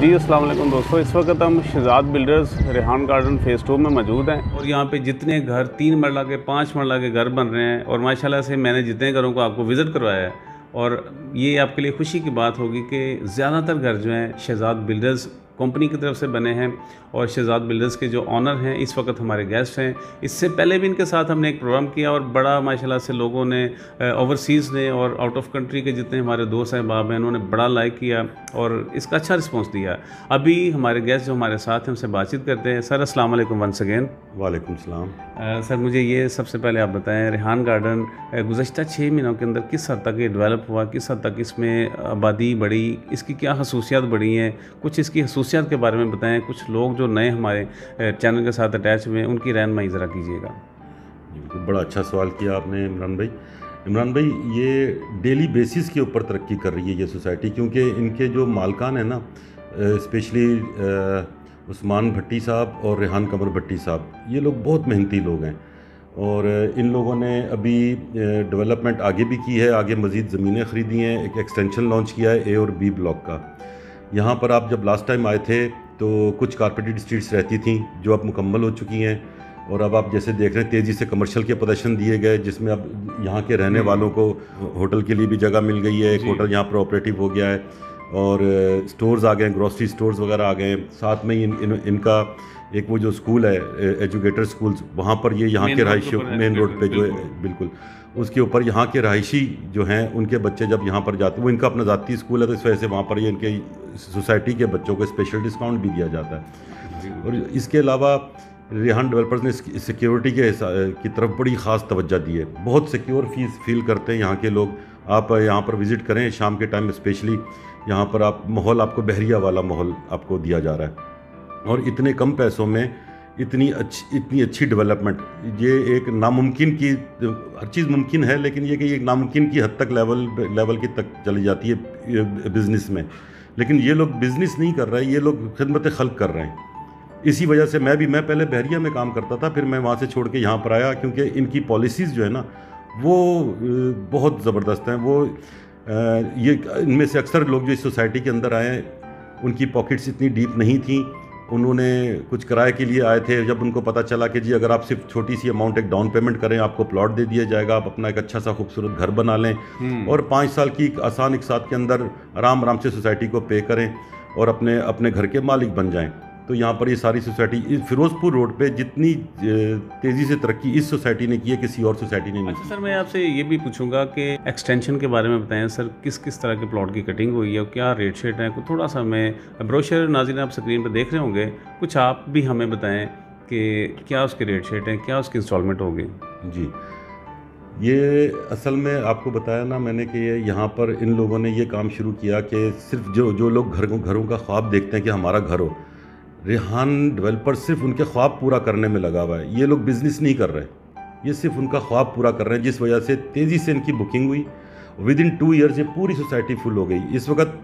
जी अस्सलाम वालेकुम दोस्तों, इस वक्त हम Shahzad builders Rehan garden phase 2 में मौजूद हैं और यहाँ पे जितने घर 3 मरला के 5 मरला के घर बन रहे हैं और माशाल्लाह से मैंने जितने घरों को आपको विज़िट करवाया है और ये आपके लिए खुशी की बात होगी कि ज़्यादातर घर जो हैं शहजाद बिल्डर्स कंपनी की तरफ से बने हैं और शहजाद बिल्डर्स के जो ऑनर हैं इस वक्त हमारे गेस्ट हैं। इससे पहले भी इनके साथ हमने एक प्रोग्राम किया और बड़ा माशाल्लाह से लोगों ने ओवरसीज़ ने और आउट ऑफ कंट्री के जितने हमारे दोस्त अहबाब हैं उन्होंने बड़ा लाइक किया और इसका अच्छा रिस्पॉन्स दिया। अभी हमारे गेस्ट जो हमारे साथ हैं उनसे बातचीत करते हैं। सर अस्सलाम वालेकुम वंस अगेन। वालेकुम सलाम। सर मुझे ये सबसे पहले आप बताएं, रेहान गार्डन गुज़श्ता 6 महीनों के अंदर किस हद तक ये डेवलप हुआ, किस हद तक इसमें आबादी बढ़ी, इसकी क्या खसूसियात बढ़ी हैं, कुछ इसकी खसूसियात के बारे में बताएं। कुछ लोग जो नए हमारे चैनल के साथ अटैच हुए हैं उनकी रहनुमाई ज़रा कीजिएगा। बड़ा अच्छा सवाल किया आपने इमरान भाई। इमरान भाई, ये डेली बेसिस के ऊपर तरक्की कर रही है ये सोसाइटी, क्योंकि इनके जो मालकान हैं ना, स्पेशली उस्मान भट्टी साहब और रेहान कमर भट्टी साहब, ये लोग बहुत मेहनती लोग हैं और इन लोगों ने अभी डेवलपमेंट आगे भी की है, आगे मज़ीद ज़मीनें ख़रीदी हैं, एक एक्सटेंशन लॉन्च किया है ए और बी ब्लॉक का। यहाँ पर आप जब लास्ट टाइम आए थे तो कुछ कारपेटेड स्ट्रीट्स रहती थी जो अब मुकम्मल हो चुकी हैं और अब आप जैसे देख रहे हैं तेज़ी से कमर्शियल के पोजीशन दिए गए, जिसमें अब यहाँ के रहने वालों को होटल के लिए भी जगह मिल गई है, एक होटल यहाँ पर ऑपरेटिव हो गया है और स्टोर्स आ गए हैं, ग्रॉसरी स्टोर्स वगैरह आ गए हैं। साथ में ही इनका एक वो जो स्कूल है एजुकेटर स्कूल्स, वहाँ पर ये यहाँ के रहायशी मेन रोड पे जो है बिल्कुल उसके ऊपर यहाँ के रहायशी जो हैं उनके बच्चे जब यहाँ पर जाते हैं, वो इनका अपना ज़ाती स्कूल है तो इस वजह से वहाँ पर ये इनके सोसाइटी के बच्चों को स्पेशल डिस्काउंट भी दिया जाता है। और इसके अलावा रेहान डेवलपर्स ने सिक्योरिटी की तरफ बड़ी ख़ास तवज्जो दी है, बहुत सिक्योर फील करते हैं यहाँ के लोग। आप यहाँ पर विज़िट करें शाम के टाइम स्पेशली, यहाँ पर आप माहौल आपको बहरिया वाला माहौल आपको दिया जा रहा है और इतने कम पैसों में इतनी अच्छी डेवलपमेंट। ये एक नामुमकिन की, हर चीज़ मुमकिन है लेकिन ये कि एक नामुमकिन की हद तक लेवल की तक चली जाती है बिज़नेस में, लेकिन ये लोग बिज़नेस नहीं कर रहे हैं, ये लोग खिदमत खल्क कर रहे हैं। इसी वजह से मैं पहले बहरिया में काम करता था, फिर मैं वहाँ से छोड़ के यहाँ पर आया क्योंकि इनकी पॉलिसीज़ जो है ना वो बहुत ज़बरदस्त हैं। वो ये इनमें से अक्सर लोग जो इस सोसाइटी के अंदर आए हैं उनकी पॉकेट्स इतनी डीप नहीं थी, उन्होंने कुछ किराए के लिए आए थे। जब उनको पता चला कि जी अगर आप सिर्फ छोटी सी अमाउंट एक डाउन पेमेंट करें आपको प्लॉट दे दिया जाएगा, आप अपना एक अच्छा सा खूबसूरत घर बना लें और 5 साल की आसान एक साथ के अंदर आराम से सोसाइटी को पे करें और अपने घर के मालिक बन जाएं। तो यहाँ पर ये सारी सोसाइटी फिरोज़पुर रोड पे जितनी तेज़ी से तरक्की इस सोसाइटी ने की है किसी और सोसाइटी ने नहीं। अच्छा सर, मैं आपसे ये भी पूछूंगा कि एक्सटेंशन के बारे में बताएं सर, किस तरह के प्लॉट की कटिंग हुई है और क्या रेट शेट है। थोड़ा सा मैं ब्रोशर नाज़रीन आप स्क्रीन पर देख रहे होंगे, कुछ आप भी हमें बताएँ कि क्या उसके रेट शेट हैं, क्या उसकी इंस्टॉलमेंट होगी। जी, ये असल में आपको बताया ना मैंने कि यहाँ पर इन लोगों ने ये काम शुरू किया कि सिर्फ जो लोग घरों का ख्वाब देखते हैं कि हमारा घर हो, रेहान डेवलपर सिर्फ उनके ख्वाब पूरा करने में लगा हुआ है। ये लोग बिज़नेस नहीं कर रहे, ये सिर्फ उनका ख्वाब पूरा कर रहे हैं, जिस वजह से तेज़ी से इनकी बुकिंग हुई। विद इन 2 ईयर्स ये पूरी सोसाइटी फुल हो गई। इस वक्त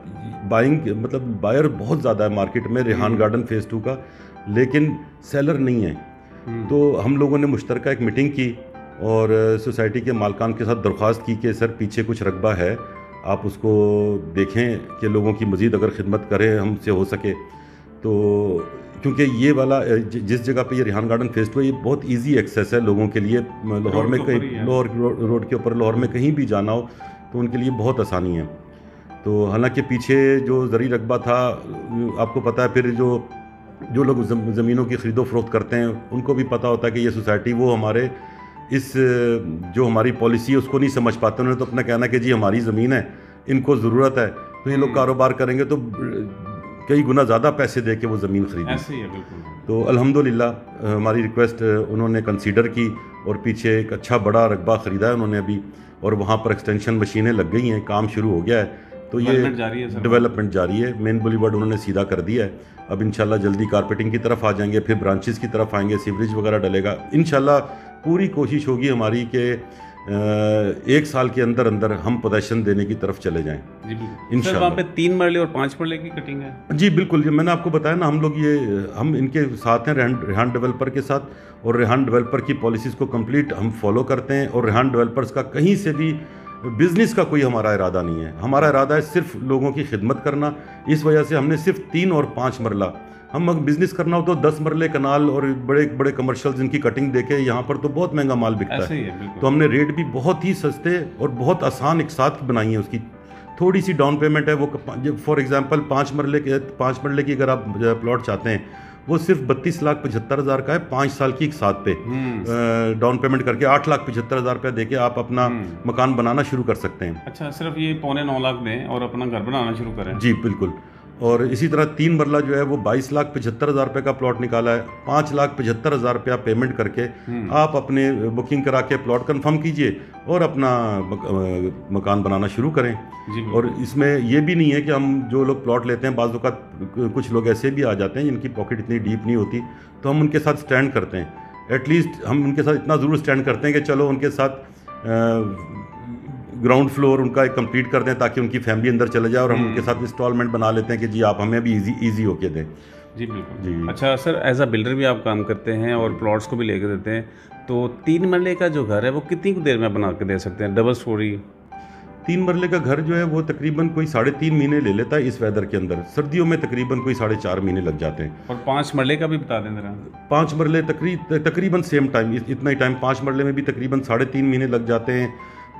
बायर बहुत ज़्यादा है मार्केट में रेहान गार्डन फ़ेज़ 2 का, लेकिन सेलर नहीं है। तो हम लोगों ने मुश्तरका एक मीटिंग की और सोसाइटी के मालकान के साथ दरख्वास्त की कि सर पीछे कुछ रकबा है, आप उसको देखें कि लोगों की मज़ीद अगर खिदमत करें हमसे हो सके तो, क्योंकि ये वाला जिस जगह पे ये रेहान गार्डन फ़ेज़ 2 ये बहुत इजी एक्सेस है लोगों के लिए। लाहौर में कहीं लाहौर रोड के ऊपर लाहौर में कहीं भी जाना हो तो उनके लिए बहुत आसानी है। तो हालांकि पीछे जो ज़री रकबा था आपको पता है, फिर जो लोग ज़मीनों की ख़रीदो फ़रोख्त करते हैं उनको भी पता होता है कि ये सोसाइटी वो हमारे इस जो हमारी पॉलिसी है उसको नहीं समझ पाते। उन्होंने तो अपना कहना कि जी हमारी ज़मीन है, इनको ज़रूरत है, तो ये लोग कारोबार करेंगे तो कई गुना ज़्यादा पैसे दे के वो ज़मीन खरीदी। ऐसे ही है बिल्कुल। तो अल्हम्दुलिल्लाह हमारी रिक्वेस्ट उन्होंने कंसीडर की और पीछे एक अच्छा बड़ा रकबा ख़रीदा है उन्होंने अभी और वहाँ पर एक्सटेंशन मशीनें लग गई हैं, काम शुरू हो गया है। तो ये डेवलपमेंट जारी है। मेन बुलीवर्ड उन्होंने सीधा कर दिया है, अब इंशाल्लाह जल्दी कारपेटिंग की तरफ आ जाएंगे, फिर ब्रांचेस की तरफ आएंगे, सीवरेज वगैरह डलेगा। इंशाल्लाह पूरी कोशिश होगी हमारी कि 1 साल के अंदर हम पोजीशन देने की तरफ चले जाएं इंशाल्लाह। वहाँ पे 3 मरले और 5 मरले की कटिंग है। जी बिल्कुल, ये मैंने आपको बताया ना, हम इनके साथ हैं रेहान डेवलपर के साथ और रेहान डेवलपर की पॉलिसीज़ को कंप्लीट हम फॉलो करते हैं और रेहान डेवलपर्स का कहीं से भी बिज़नेस का कोई हमारा इरादा नहीं है। हमारा इरादा है सिर्फ लोगों की खिदमत करना। इस वजह से हमने सिर्फ 3 और 5 मरला, हम अगर बिज़नेस करना हो तो 10 मरले कनाल और बड़े बड़े कमर्शियल जिनकी कटिंग देखे, यहाँ पर तो बहुत महंगा माल बिकता है। तो हमने रेट भी बहुत ही सस्ते और बहुत आसान एक साथ बनाई है। उसकी थोड़ी सी डाउन पेमेंट है, वो फॉर एग्जांपल 5 मरले की अगर आप प्लॉट चाहते हैं, वो सिर्फ 32,75,000 का है, 5 साल की एक साथ पे डाउन पेमेंट करके 8,75,000 रुपया देके आप अपना मकान बनाना शुरू कर सकते हैं। अच्छा, सिर्फ ये 2.25 दें और अपना घर बनाना शुरू करें। जी बिल्कुल। और इसी तरह 3 मरला जो है वो 22,75,000 रुपये का प्लॉट निकाला है। 5,75,000 रुपया पेमेंट करके आप अपने बुकिंग करा के प्लॉट कंफर्म कीजिए और अपना मकान बनाना शुरू करें। और इसमें ये भी नहीं है कि हम जो लोग प्लॉट लेते हैं, बाज़ औक़ात कुछ लोग ऐसे भी आ जाते हैं जिनकी पॉकेट इतनी डीप नहीं होती, तो हम उनके साथ स्टैंड करते हैं। एटलीस्ट हम उनके साथ इतना ज़रूर स्टैंड करते हैं कि चलो उनके साथ ग्राउंड फ्लोर उनका एक कंप्लीट कर दें ताकि उनकी फैमिली अंदर चले जाए, और हम उनके साथ इंस्टॉलमेंट बना लेते हैं कि जी आप हमें भी इजी होके दें। जी बिल्कुल जी। अच्छा सर, एज अ बिल्डर भी आप काम करते हैं और प्लॉट्स को भी लेके देते हैं, तो 3 मरले का जो घर है वो कितनी देर में बना के दे सकते हैं? डबल स्टोरी 3 मरले का घर जो है वो तकरीबन कोई 3.5 महीने ले लेता है इस वेदर के अंदर। सर्दियों में तकरीबन कोई 4.5 महीने लग जाते हैं। और 5 मरले का भी बता दें जरा। 5 मरले तकरीबन सेम टाइम, इतना ही टाइम, 5 मरले में भी तकरीबन 3.5 महीने लग जाते हैं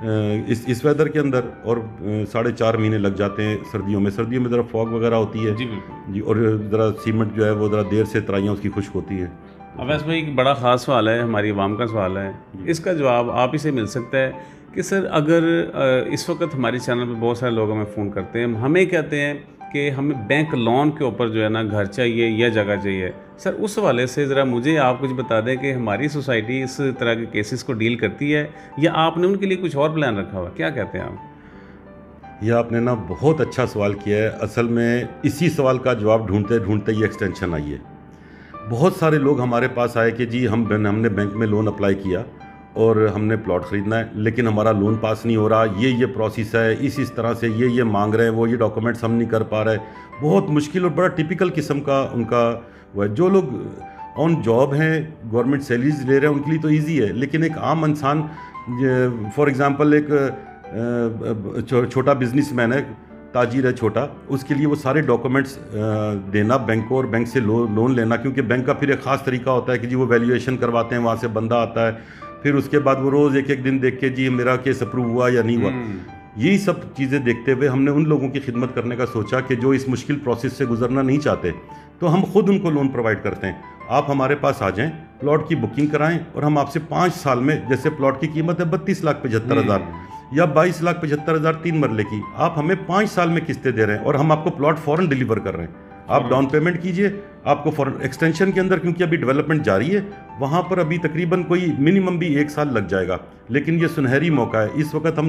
इस वेदर के अंदर, और 4.5 महीने लग जाते हैं सर्दियों में। सर्दियों में ज़रा फॉग वगैरह होती है जी, और ज़रा सीमेंट जो है वो ज़रा देर से तराइयाँ उसकी खुश्क होती है। अवैस भाई, एक बड़ा ख़ास सवाल है, हमारी आवाम का सवाल है, इसका जवाब आप ही से मिल सकता है कि सर अगर इस वक्त हमारे चैनल पे बहुत सारे लोग हमें फ़ोन करते हैं, हमें कहते हैं कि हमें बैंक लोन के ऊपर जो है ना घर चाहिए या जगह चाहिए। सर उस हवाले से ज़रा मुझे आप कुछ बता दें कि हमारी सोसाइटी इस तरह के केसेस को डील करती है या आपने उनके लिए कुछ और प्लान रखा हुआ, क्या कहते हैं आप? यह आपने ना बहुत अच्छा सवाल किया है। असल में इसी सवाल का जवाब ढूंढते ढूंढते ये एक्सटेंशन आई है। बहुत सारे लोग हमारे पास आए कि जी हमने बैंक में लोन अप्लाई किया और हमने प्लॉट ख़रीदना है, लेकिन हमारा लोन पास नहीं हो रहा, ये प्रोसेस है, इस तरह से ये मांग रहे हैं, वो ये डॉक्यूमेंट्स हम नहीं कर पा रहे। बहुत मुश्किल और बड़ा टिपिकल किस्म का उनका वो है। जो लोग ऑन जॉब हैं, गवर्नमेंट सैलरीज ले रहे हैं, उनके लिए तो ईजी है, लेकिन एक आम इंसान, फॉर एग्ज़ाम्पल एक छोटा बिजनेसमैन है, ताजिर है छोटा, उसके लिए वो सारे डॉक्यूमेंट्स देना बैंक को और बैंक से लोन लेना, क्योंकि बैंक का फिर एक ख़ास तरीका होता है कि जी वो वैल्यूएशन करवाते हैं, वहाँ से बंदा आता है, फिर उसके बाद वो रोज़ एक दिन देख के जी मेरा केस अप्रूव हुआ या नहीं हुआ। यही सब चीज़ें देखते हुए हमने उन लोगों की खिदमत करने का सोचा कि जो इस मुश्किल प्रोसेस से गुजरना नहीं चाहते, तो हम खुद उनको लोन प्रोवाइड करते हैं। आप हमारे पास आ जाएं, प्लॉट की बुकिंग कराएं और हम आपसे 5 साल में, जैसे प्लॉट की कीमत है 32,75,000 या 22,75,000 3 मरले की, आप हमें 5 साल में किस्तें दे रहे हैं और हम आपको प्लॉट फ़ौरन डिलीवर कर रहे हैं। आप डाउन पेमेंट कीजिए, आपको फॉरन एक्सटेंशन के अंदर, क्योंकि अभी डेवलपमेंट जारी है, वहाँ पर अभी तकरीबन कोई मिनिमम भी 1 साल लग जाएगा, लेकिन ये सुनहरी मौका है।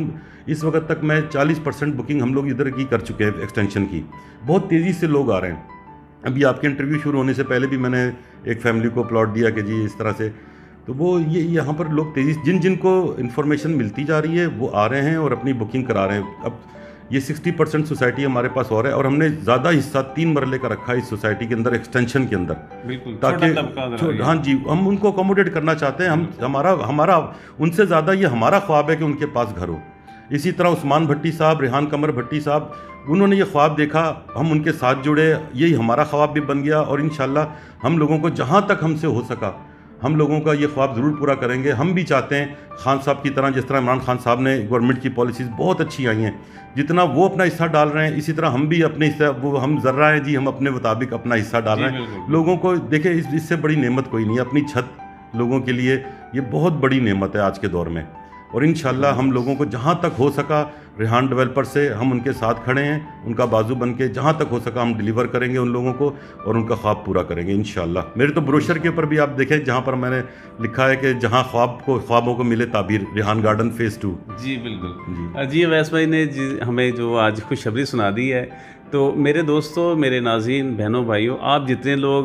इस वक्त तक मैं 40% बुकिंग हम लोग इधर की कर चुके हैं एक्सटेंशन की। बहुत तेज़ी से लोग आ रहे हैं। अभी आपके इंटरव्यू शुरू होने से पहले भी मैंने एक फैमिली को प्लॉट दिया कि जी इस तरह से, तो वो ये यहाँ पर लोग तेज़ी जिनको इन्फॉर्मेशन मिलती जा रही है वो आ रहे हैं और अपनी बुकिंग करा रहे हैं। अब ये 60% सोसाइटी हमारे पास और है, और हमने ज़्यादा हिस्सा 3 मरले का रखा है इस सोसाइटी के अंदर एक्सटेंशन के अंदर, बिल्कुल, ताकि हाँ जी, हम उनको अकोमोडेट करना चाहते हैं। हमारा उनसे ज़्यादा ये हमारा ख्वाब है कि उनके पास घर हो। इसी तरह उस्मान भट्टी साहब, रेहान कमर भट्टी साहब, उन्होंने ये ख्वाब देखा, हम उनके साथ जुड़े, यही हमारा ख्वाब भी बन गया, और इंशाल्लाह हम लोगों को जहाँ तक हमसे हो सका हम लोगों का ये ख्वाब ज़रूर पूरा करेंगे। हम भी चाहते हैं खान साहब की तरह, जिस तरह इमरान खान साहब ने, गवर्नमेंट की पॉलिसीज़ बहुत अच्छी आई हैं, जितना वो अपना हिस्सा डाल रहे हैं इसी तरह हम भी अपने हिस्सा, वो हम ज़र्रा हैं जी, हम अपने मुताबिक अपना हिस्सा डाल रहे हैं। लोगों को देखें, इससे बड़ी नेमत कोई नहीं है। अपनी छत लोगों के लिए ये बहुत बड़ी नेमत है आज के दौर में, और इंशाल्लाह हम लोगों को जहाँ तक हो सका, रेहान डेवलपर से हम उनके साथ खड़े हैं, उनका बाजू बन के जहाँ तक हो सका हम डिलीवर करेंगे उन लोगों को और उनका ख्वाब पूरा करेंगे इंशाल्लाह। मेरे तो ब्रोशर के ऊपर भी आप देखें, जहाँ पर मैंने लिखा है कि जहाँ ख्वाबों को मिले ताबीर, रेहान गार्डन फेज़ 2। जी बिल्कुल जी। अवैस भाई ने हमें जो आज खुशखबरी सुना दी है, तो मेरे दोस्तों, मेरे नाज़रीन, बहनों, भाइयों, आप जितने लोग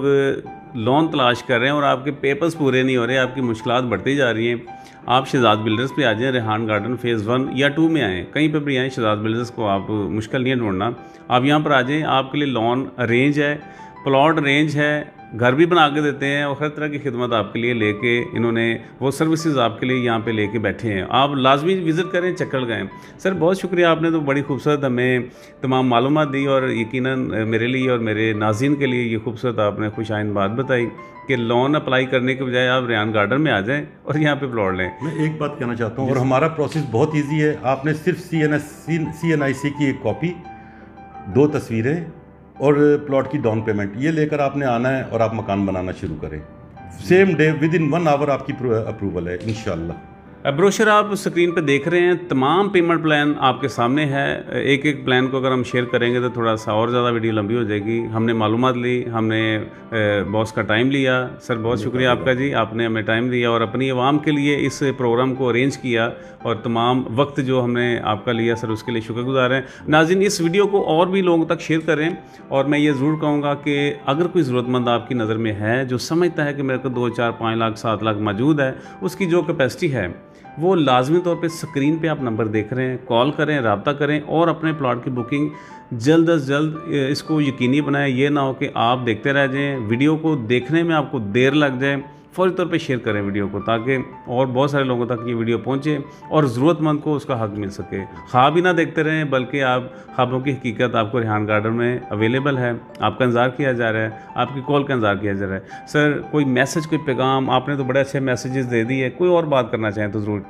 लोन तलाश कर रहे हैं और आपके पेपर्स पूरे नहीं हो रहे, आपकी मुश्किलात बढ़ती जा रही हैं, आप शहजाद बिल्डर्स पे आ जाएं। रेहान गार्डन फेज़ 1 या 2 में आएँ, कहीं पे भी आएँ, शहजाद बिल्डर्स को आप मुश्किल नहीं है ढूंढना। आप यहाँ पर आ जाएं, आपके लिए लोन अरेंज है, प्लॉट अरेंज है, घर भी बना के देते हैं और हर तरह की खिदमत आपके लिए लेके इन्होंने वो सर्विसेज आपके लिए यहाँ पे लेके बैठे हैं। आप लाजमी विज़िट करें, चक्कर लगाएं। सर बहुत शुक्रिया, आपने तो बड़ी खूबसूरत हमें तमाम मालूमात दी और यकीनन मेरे लिए और मेरे नाज़रीन के लिए ये खूबसूरत आपने खुशाइंद बात बताई कि लोन अप्लाई करने के बजाय आप रेहान गार्डन में आ जाएं और यहाँ पे प्लॉट लें। मैं एक बात कहना चाहता हूँ, और हमारा प्रोसेस बहुत ईजी है। आपने सिर्फ CNIC की एक कॉपी, 2 तस्वीरें और प्लॉट की डाउन पेमेंट ये लेकर आपने आना है और आप मकान बनाना शुरू करें। सेम डे विदिन 1 आवर आपकी अप्रूवल है इंशाल्लाह। ब्रोशर आप स्क्रीन पे देख रहे हैं, तमाम पेमेंट प्लान आपके सामने है। एक एक प्लान को अगर हम शेयर करेंगे तो थोड़ा सा और ज़्यादा वीडियो लंबी हो जाएगी। हमने मालूमात ली, हमने बॉस का टाइम लिया। सर बहुत शुक्रिया आपका जी, आपने हमें टाइम दिया और अपनी आवाम के लिए इस प्रोग्राम को अरेंज किया और तमाम वक्त जो हमने आपका लिया सर उसके लिए शुक्रगुजार हैं। नाज़रीन इस वीडियो को और भी लोगों तक शेयर करें और मैं ये ज़रूर कहूँगा कि अगर कोई ज़रूरतमंद आपकी नज़र में है जो समझता है कि मेरे को 2, 4, 5 लाख 7 लाख मौजूद है, उसकी जो कैपेसिटी है वो लाजमी तौर पे स्क्रीन पे आप नंबर देख रहे हैं, कॉल करें, रब्ता करें और अपने प्लॉट की बुकिंग जल्द अज जल्द इसको यकीनी बनाएं। ये ना हो कि आप देखते रह जाएं, वीडियो को देखने में आपको देर लग जाए। फ़ौरी तौर पे शेयर करें वीडियो को ताकि और बहुत सारे लोगों तक ये वीडियो पहुंचे और ज़रूरतमंद को उसका हक मिल सके। ख्वाब ही ना देखते रहें बल्कि आप ख्वाबों की हकीकत आपको रेहान गार्डन में अवेलेबल है। आपका इंतज़ार किया जा रहा है, आपकी कॉल का इंतज़ार किया जा रहा है। सर कोई मैसेज, कोई पैगाम, आपने तो बड़े अच्छे मैसेजेस दे दिए, कोई और बात करना चाहें तो ज़रूर।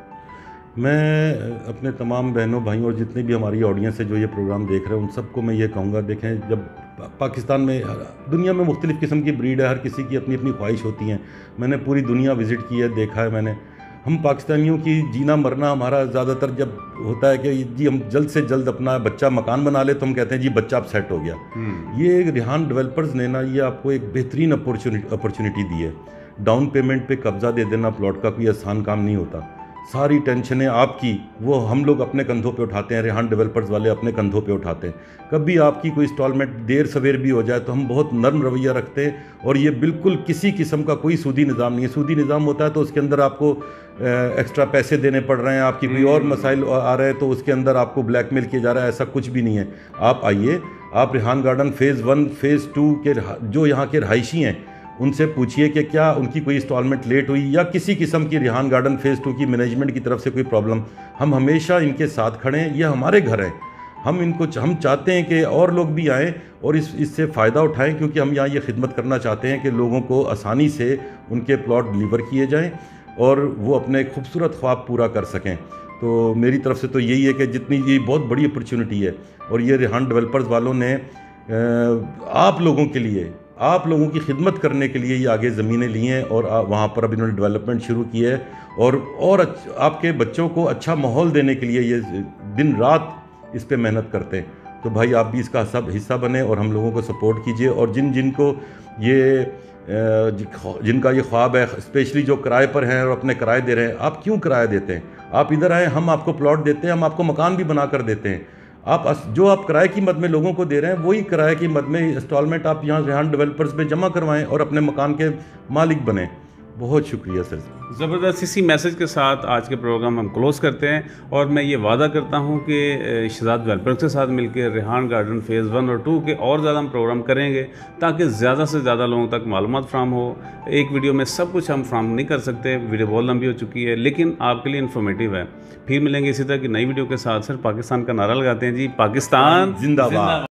मैं अपने तमाम बहनों भाइयों और जितने भी हमारी ऑडियंस है जो ये प्रोग्राम देख रहे हैं उन सबको मैं ये कहूँगा, देखें जब पाकिस्तान में, दुनिया में मुख्तलिफ़ किस्म की ब्रीड है, हर किसी की अपनी अपनी ख्वाहिश होती हैं। मैंने पूरी दुनिया विज़िट की है, देखा है मैंने। हम पाकिस्तानियों की जीना मरना हमारा ज़्यादातर जब होता है कि जी हम जल्द से जल्द अपना बच्चा मकान बना ले तो हम कहते हैं जी बच्चा अब सेट हो गया। ये रेहान डेवलपर्स ने ना ये आपको एक बेहतरीन अपॉर्चुनिटी दी है। डाउन पेमेंट पे कब्ज़ा दे देना प्लॉट का कोई आसान काम नहीं होता। सारी टेंशनें आपकी वो हम लोग अपने कंधों पे उठाते हैं, रेहान डेवलपर्स वाले अपने कंधों पे उठाते हैं। कभी आपकी कोई इंस्टॉलमेंट देर सवेर भी हो जाए तो हम बहुत नरम रवैया रखते हैं और ये बिल्कुल किसी किस्म का कोई सूदी निज़ाम नहीं है। सूदी निज़ाम होता है तो उसके अंदर आपको एक्स्ट्रा पैसे देने पड़ रहे हैं, आपकी कोई और मसाइल आ रहे हैं तो उसके अंदर आपको ब्लैकमेल किया जा रहा है, ऐसा कुछ भी नहीं है। आप आइए, आप रेहान गार्डन फ़ेज़ 1 फ़ेज़ 2 के जो यहाँ के रहायशी हैं उनसे पूछिए कि क्या उनकी कोई इंस्टॉलमेंट लेट हुई या किसी किस्म की रेहान गार्डन फ़ेज़ 2 की मैनेजमेंट की तरफ से कोई प्रॉब्लम। हम हमेशा इनके साथ खड़े हैं, ये हमारे घर हैं। हम चाहते हैं कि और लोग भी आएँ और इससे फ़ायदा उठाएं क्योंकि हम यहाँ ये खिदमत करना चाहते हैं कि लोगों को आसानी से उनके प्लॉट डिलीवर किए जाएँ और वो अपने खूबसूरत ख्वाब पूरा कर सकें। तो मेरी तरफ से तो यही है कि जितनी ये बहुत बड़ी अपॉर्चुनिटी है और ये रेहान डेवलपर्स वालों ने आप लोगों के लिए, आप लोगों की खिदमत करने के लिए ये आगे ज़मीनें ली हैं और वहाँ पर अब इन्होंने डेवलपमेंट शुरू की है और आपके बच्चों को अच्छा माहौल देने के लिए ये दिन रात इस पे मेहनत करते हैं। तो भाई आप भी इसका हिस्सा बने और हम लोगों को सपोर्ट कीजिए। और जिनको जिनका ये ख्वाब है, स्पेशली जो किराए पर हैं और अपने किराए दे रहे हैं, आप क्यों किराया देते हैं? आप इधर आएँ, हम आपको प्लॉट देते हैं, हम आपको मकान भी बना कर देते हैं। आप किराए की मद में लोगों को दे रहे हैं वही किराए की मद में इंस्टॉलमेंट आप यहाँ रेहान डेवलपर्स में जमा करवाएं और अपने मकान के मालिक बने। बहुत शुक्रिया सर। ज़बरदस्त इसी मैसेज के साथ आज के प्रोग्राम हम क्लोज़ करते हैं और मैं ये वादा करता हूँ कि शहजाद डेवलपर्स के साथ मिलकर रेहान गार्डन फ़ेज़ 1 और 2 के और ज़्यादा हम प्रोग्राम करेंगे ताकि ज़्यादा से ज़्यादा लोगों तक मालूमात फ्राहम हो। एक वीडियो में सब कुछ हम फ्राहम नहीं कर सकते, वीडियो बहुत लंबी हो चुकी है, लेकिन आपके लिए इन्फॉर्मेटिव है। फिर मिलेंगे इसी तरह की नई वीडियो के साथ। सर पाकिस्तान का नारा लगाते हैं जी, पाकिस्तान जिंदाबाद।